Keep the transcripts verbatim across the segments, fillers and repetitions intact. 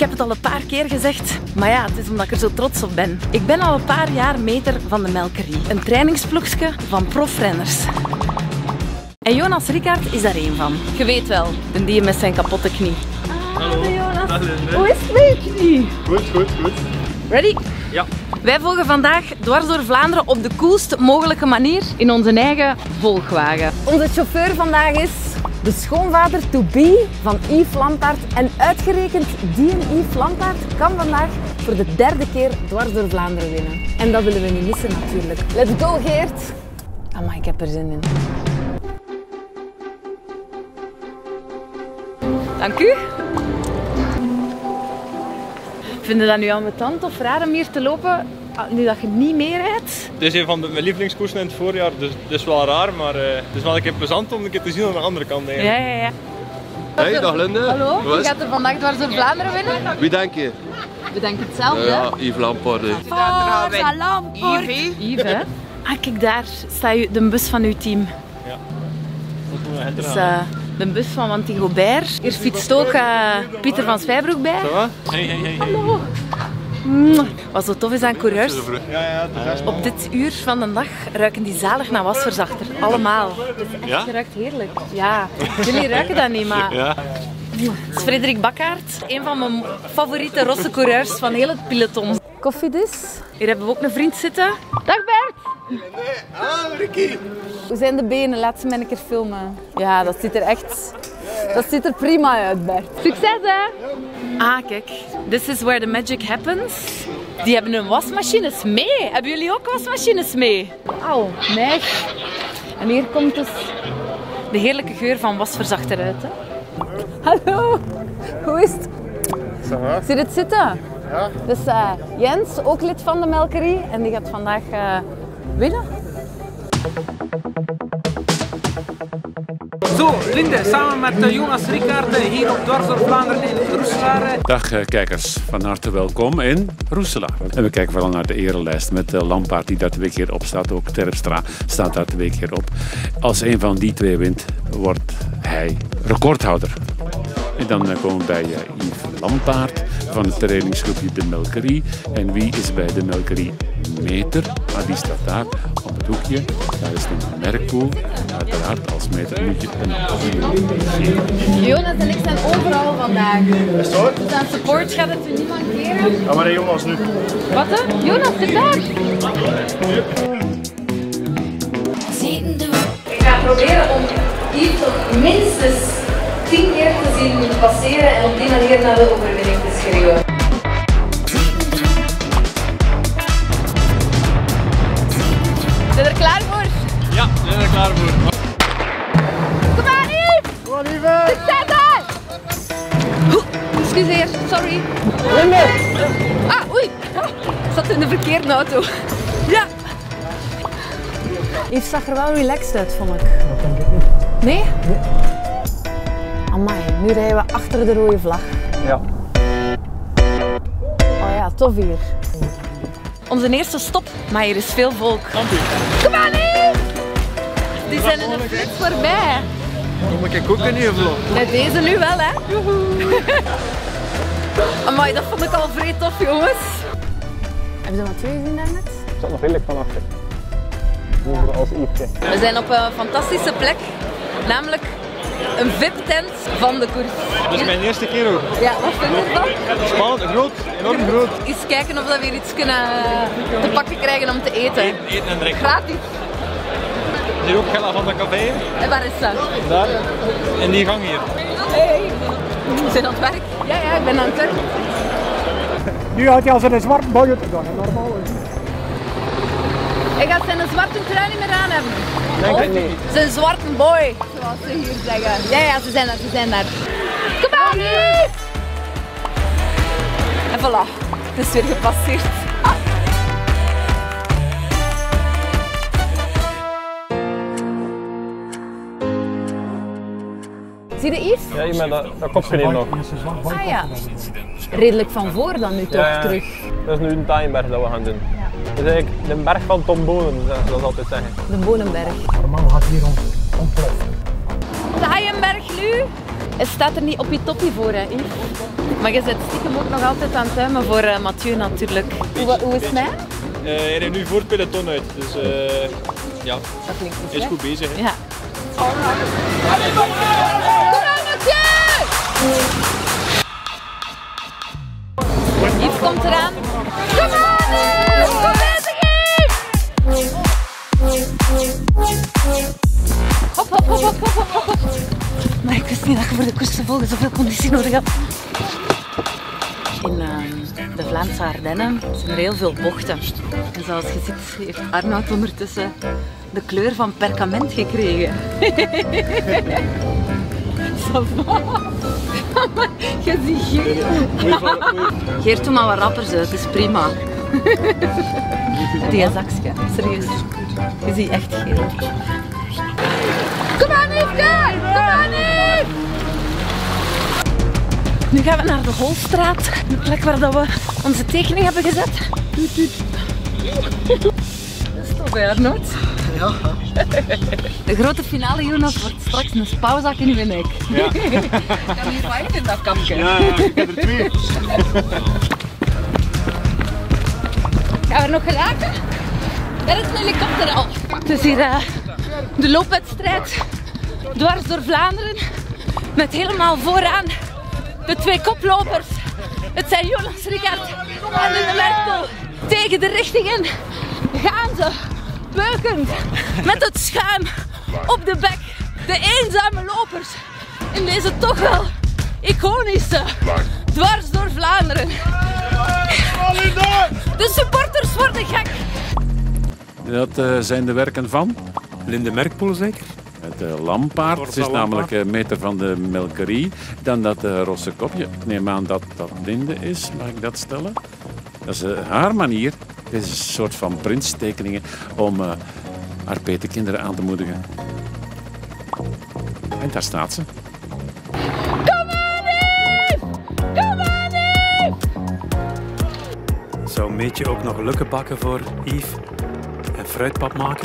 heb het al een paar keer gezegd, maar ja, het is omdat ik er zo trots op ben. Ik ben al een paar jaar meter van de Melkerie. Een trainingsploegje van profrenners. En Jonas Rickaert is daar één van. Je weet wel, de die met zijn kapotte knie. Ah, hallo Jonas. Hallo. Hoe is het met je knie? Goed, goed, goed. Ready? Ja. Wij volgen vandaag dwars door Vlaanderen op de coolst mogelijke manier in onze eigen volgwagen. Onze chauffeur vandaag is de schoonvader to be van Yves Lampaert. En uitgerekend die Yves Lampaert kan vandaag voor de derde keer dwars door Vlaanderen winnen. En dat willen we niet missen natuurlijk. Let's go Geert! Amai, ik heb er zin in. Dank u. Vind je dat nu ambetant of raar om hier te lopen, nu dat je niet meer rijdt? Het is een van mijn lievelingskoersen in het voorjaar, dus het is wel raar, maar uh, het is wel een keer plezant om een keer te zien aan de andere kant. Eigenlijk. Ja, ja, ja. Hey, dag Linde. Hallo, wie gaat er vandaag dwars door Vlaanderen winnen? Wie denk je? We denken hetzelfde. Ja, Yves Lampaert. Oh, Lampaert. Yves, hè? Ah, kijk, daar staat u, de bus van uw team. Ja, dat moeten we Dus, uh, de bus van Wanty Gobert. Hier fietst ook uh, Pieter van Swijbroek bij. Zo, hey, hey, hey. Hallo. Wat zo tof is aan coureurs, Ja, ja, het is op dit uur van de dag ruiken die zalig naar wasverzachter. Allemaal. Het is echt, Ja? je ruikt heerlijk. Ja, jullie ruiken dat niet, maar... Ja. Het is Frederik Bakkaert, een van mijn favoriete rosse coureurs van heel het peloton. Koffie dus. Hier hebben we ook een vriend zitten. Dag Bert! Nee, ah, Ricky! Hoe zijn de benen? Laat ze mij een keer filmen. Ja, dat ziet er echt... Dat ziet er prima uit, Bert. Succes, hè? Ah, kijk. This is where the magic happens. Die hebben hun wasmachines mee. Hebben jullie ook wasmachines mee? Auw, meisje. En hier komt dus de heerlijke geur van wasverzachter uit, hè? Hallo, hoe is het? Zie je het zitten? Ja. Dus uh, Jens, ook lid van de Melkerie, en die gaat vandaag uh, winnen. Zo, Linde, samen met Jonas Rickaert hier op dwars door Vlaanderen in Roeselaar. Dag uh, kijkers, van harte welkom in Roeselaar. En we kijken vooral naar de erelijst met uh, Lampaert die daar twee keer op staat. Ook Terpstra staat daar twee keer op. Als een van die twee wint, wordt hij recordhouder. En dan uh, komen we bij uh, Yves Lampaert van het trainingsgroepje De Melkerie. En wie is bij De Melkerie meter? Maar die staat daar op het hoekje. Daar is een merkpoel. Uiteraard als meter moet je een kilo. Jonas en ik zijn overal vandaag. Is het hoor? Dus aan support gaat het u niet mankeren. Ja, maar hey, Jonas nu. Wat hè? Jonas, zit daar! Ik ga proberen om Yves toch minstens tien keer te zien passeren en op die manier naar de overwinning te schreeuwen. Ben je er klaar voor? Ja, we zijn er klaar voor. Kom aan Yves! Kom aan, Yves! Succes daar! Excuseer, sorry. Ah, oei! Ik zat in de verkeerde auto. Ja! Yves zag er wel relaxed uit, vond ik. Dat denk ik niet. Nee? Nee. Amai, nu rijden we achter de rode vlag. Ja. Oh ja, tof hier. Onze eerste stop, maar hier is veel volk. Kom aan Yves! Die zijn in een flits voorbij. Dan moet ik ook in ieder geval. Met deze nu wel, hè? Amai, dat vond ik al vrij tof, jongens. Heb je de Mathieu gezien daarnet? Ik zat nog redelijk van achter. Liever als Yves. We zijn op een fantastische plek, namelijk een V I P-tent van de koers. Dus mijn eerste keer ook. Ja, wat vind je ervan? Spannend, groot, enorm groot. Eens kijken of we weer iets kunnen te pakken krijgen om te eten. Eten, eten en drinken. Gratis. Is hier ook Gella van de café? En waar is dat? Daar. In die gang hier. Hey. We zijn aan het werk. Ja, ja, ik ben aan het werk. Nu had hij als een zwart boje te doen, normaal. Hij gaat zijn zwarte trui niet meer aan hebben. Denk Of ik niet. zijn zwarte boy, zoals ze hier zeggen. Ja, ja, ze zijn daar, ze zijn daar. Kom aan, Yves! En voilà, het is weer gepasseerd. Ah. Zie je Yves? Ja, maar dat, dat kopje niet nog. Ah ja. Redelijk van voor dan nu toch Ja, ja. terug. Dat is nu een Taaienberg dat we gaan doen. Ja. Dat is eigenlijk de berg van Tom Bonen, zoals ze altijd zeggen. De Bonenberg. Normaal gaat hier ont ontploffen. Taaienberg nu Het staat er niet op je toppie voor, hè, Yves? Maar je zit stiekem ook nog altijd aan het tuimen voor uh, Mathieu natuurlijk. Hoe, hoe is het mij? Uh, hij rijdt nu voor het peloton uit, dus uh, ja, Dat klinkt niet hij is goed bezig. Hè? Ja. Kom aan, Mathieu! Yves komt eraan. Kom aan, Yves! Kom bezig, Yves! Hop, hop, hop, hop, hop, hop, hop. Maar ik wist niet dat je voor de koers te volgen zoveel conditie nodig had. In uh, de Vlaamse Ardennen zijn er heel veel bochten. En zoals je ziet heeft Arnoud ondertussen de kleur van perkament gekregen. Je ziet Geert. Geert, doe maar wat rappers uit, het is prima. Die zakje, serieus. Je ziet echt Geert. Kom aan, Yves! Kom aan, Yves! Nu gaan we naar de Holstraat, de plek waar dat we onze tekening hebben gezet. Dat is toch bij Arnoud? Ja. De grote finale, Jonas, wordt straks een spouwzak in uw nek. Ja. Kan je hier in dat kampje? Ja, ja, ik heb er twee. Gaan we nog geraken? Daar is een helikopter al. Het is hier uh, de loopwedstrijd dwars door Vlaanderen. Met helemaal vooraan de twee koplopers. Het zijn Jonas Rickaert en Linde Merkel. Tegen de richting in gaan ze beukend met het schuim op de bek. De eenzame lopers in deze toch wel iconische dwars door Vlaanderen. De supporters worden gek. Dat uh, zijn de werken van? Linde Merkpoel zeker? Het uh, lampaard. Het is namelijk een meter van de melkerie. Dan dat uh, rosse kopje. Ik neem aan dat dat Linde is. Mag ik dat stellen? Dat is uh, haar manier. Het is een soort van prinstekeningen om uh, haar petekinderen aan te moedigen. En daar staat ze. Kom aan, Yves! Kom aan, Yves! Zou een beetje ook nog lukken bakken voor Yves en fruitpap maken?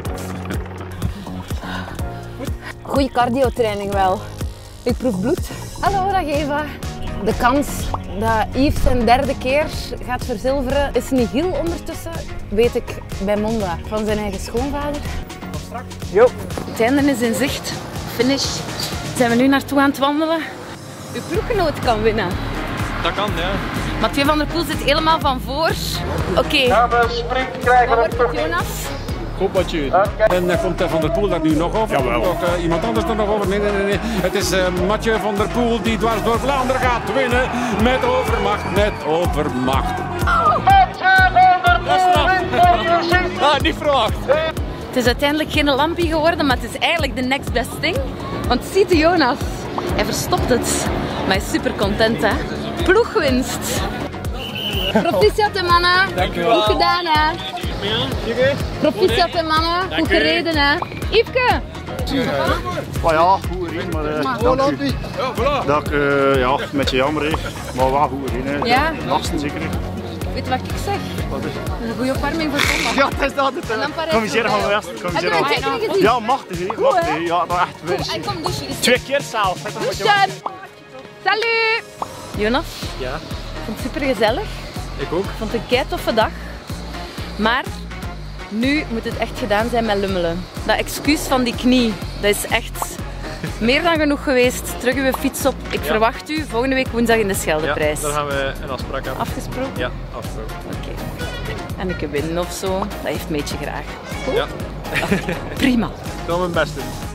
Goeie cardiotraining wel. Ik proef bloed. Hallo, dag Eva. De kans dat Yves zijn derde keer gaat verzilveren is nihil ondertussen, weet ik bij Monda van zijn eigen schoonvader. Jo. Het einde is in zicht. Finish. Zijn we nu naartoe aan het wandelen? Uw ploeggenoot kan winnen. Dat kan, ja. Mathieu van der Poel zit helemaal van voor. Oké. Okay. Wat wordt het, Jonas? Goed, Mathieu. En uh, komt uh, Van der Poel daar nu nog over? Jawel. Nog uh, iemand anders er nog over? Nee, nee, nee, nee. Het is uh, Mathieu van der Poel die dwars door Vlaanderen gaat winnen. Met overmacht, met overmacht. Mathieu van der Poel! Ah, niet verwacht. Het is uiteindelijk geen lampie geworden, maar het is eigenlijk de next best thing. Want ziet de Jonas, hij verstopt het. Maar hij is super content, hè. Ploegwinst. Proficiat, hè, mannen. Dank u wel. Goed gedaan, hè. Proficiat, hè, mannen. Goed gereden, hè. Yveske. Maar ja, goed erin, maar uh, dank u. Ja, voilà. Dat ik, uh, ja, een beetje jammer, hè. Maar wel goed erin, hè. Ja. Lasten zeker. Weet je wat ik zeg? Wat is het? Dat is een goede opwarming voor zondag. Ja, dat is dat. Het, En dan Parijs commissaire van voorbij. West. Heb Commissaire je van een tekening gezien? Ja, machtig, hè. Machtig, hè. Ja, dat echt. Goed, en kom douchen. Twee keer zelf. hè. Dat moet je Douchen! Salut! Jonas, Ja, ik vond het super gezellig. ik ook. Ik vond het een kei toffe dag. Maar nu moet het echt gedaan zijn met lummelen. Dat excuus van die knie, dat is echt meer dan genoeg geweest. Terug uw fiets op. Ik Ja. verwacht u volgende week woensdag in de Scheldeprijs. Ja, daar gaan we een afspraak hebben. Afgesproken? Ja, afgesproken. Oké. En ik win of zo, dat heeft Meetje graag. Goed? Ja, Prima. ik zal mijn best doen.